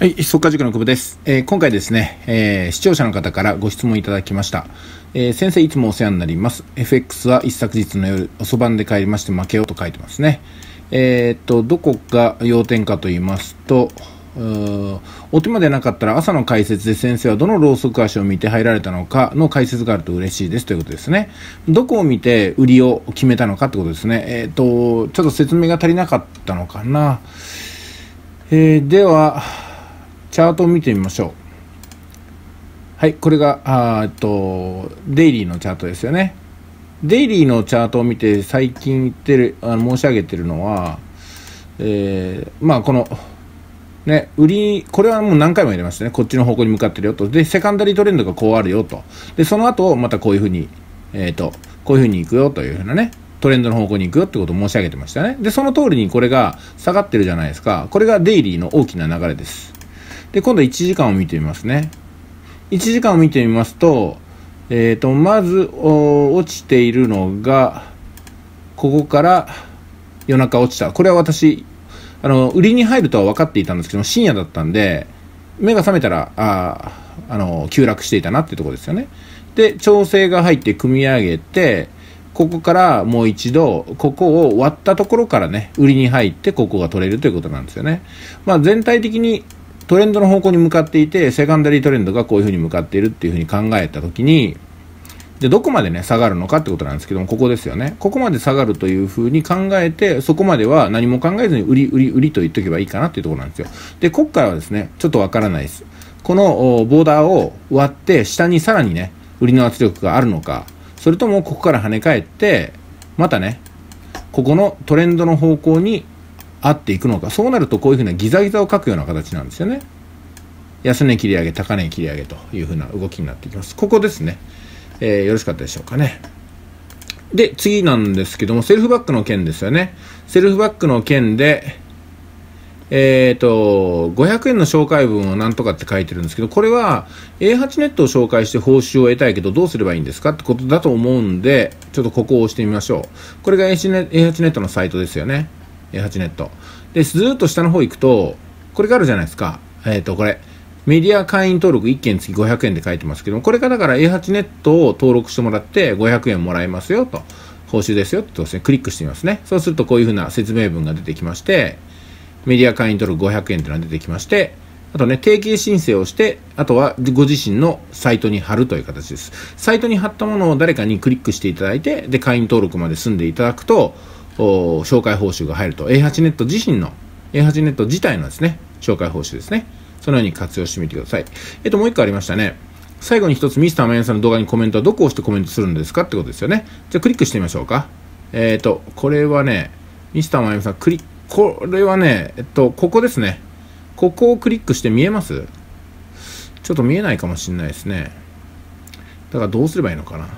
はい、速稼塾の久保です。今回ですね、視聴者の方からご質問いただきました。先生いつもお世話になります。FX は一昨日の夜遅番で帰りまして負けようと書いてますね。どこが要点かと言いますと、お手間でなかったら朝の解説で先生はどのローソク足を見て入られたのかの解説があると嬉しいですということですね。どこを見て売りを決めたのかってことですね。ちょっと説明が足りなかったのかな。ではチャートを見てみましょう。はい、これがデイリーのチャートですよね。デイリーのチャートを見て最近言ってる申し上げてるのは、このね、売り、これはもう何回も入れましたね。こっちの方向に向かってるよと。で、セカンダリートレンドがこうあるよと。で、その後、またこういうふうに、こういうふうに行くよというふうなね、トレンドの方向に行くよってことを申し上げてましたね。で、その通りにこれが下がってるじゃないですか。これがデイリーの大きな流れです。で、今度1時間を見てみますね。1時間を見てみますと、まず、落ちているのが、ここから夜中落ちた。これは私、売りに入るとは分かっていたんですけど、深夜だったんで、目が覚めたら、急落していたなっていうところですよね。で、調整が入って組み上げて、ここからもう一度、ここを割ったところからね、売りに入って、ここが取れるということなんですよね。全体的にトレンドの方向に向かっていて、セカンダリートレンドがこういうふうに向かっているっていうふうに考えたときに、でどこまでね下がるのかってことなんですけども、ここですよね。ここまで下がるというふうに考えて、そこまでは何も考えずに売りと言っておけばいいかなっていうところなんですよ。で、ここからはですね、ちょっとわからないです。このボーダーを割って下にさらにね、売りの圧力があるのか、それともここから跳ね返って、またね、ここのトレンドの方向に合っていくのか。そうなるとこういうふうなギザギザを描くような形なんですよね。安値切り上げ、高値切り上げというふうな動きになっていきます。ここですね。よろしかったでしょうかね。で、次なんですけども、セルフバックの件ですよね。セルフバックの件で、500円の紹介文をなんとかって書いてるんですけど、これは A8 ネットを紹介して報酬を得たいけどどうすればいいんですかってことだと思うんで、ちょっとここを押してみましょう。これが A8 ネットのサイトですよね。A8 ネット。で、ずーっと下の方行くと、これがあるじゃないですか。これ。メディア会員登録1件につき500円で書いてますけども、これがだから A8 ネットを登録してもらって500円もらえますよと、報酬ですよってですね、クリックしてみますね。そうするとこういうふうな説明文が出てきまして、メディア会員登録500円というのが出てきまして、あとね、定期申請をして、あとはご自身のサイトに貼るという形です。サイトに貼ったものを誰かにクリックしていただいて、で、会員登録まで済んでいただくと、紹介報酬が入ると。A8 ネット自身の、A8 ネット自体のですね、紹介報酬ですね。そのように活用してみてください。もう一個ありましたね。最後に一つ、ミスターマヤンさんの動画にコメントはどこを押してコメントするんですかってことですよね。じゃあクリックしてみましょうか。これはね、ミスターマヤンさん、これはね、ここですね。ここをクリックして見えます？ちょっと見えないかもしれないですね。だからどうすればいいのかな。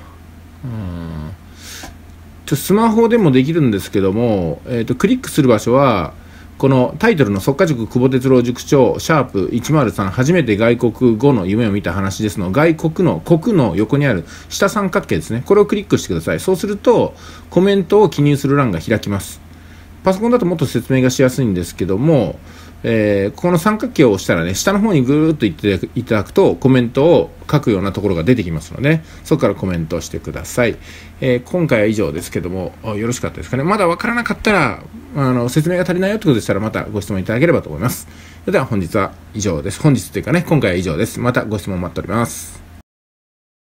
スマホでもできるんですけども、クリックする場所は、このタイトルの速稼塾久保哲郎塾長シャープ103初めて外国語の夢を見た話ですの外国の国の横にある下三角形ですね。これをクリックしてください。そうするとコメントを記入する欄が開きます。パソコンだともっと説明がしやすいんですけども、この三角形を押したらね、下の方にぐーっと行っていただくとコメントを書くようなところが出てきますので、そこからコメントをしてください。今回は以上ですけども、よろしかったですかね。まだわからなかったら、説明が足りないよってことでしたらまたご質問いただければと思います。それでは本日は以上です。本日というかね、今回は以上です。またご質問待っております。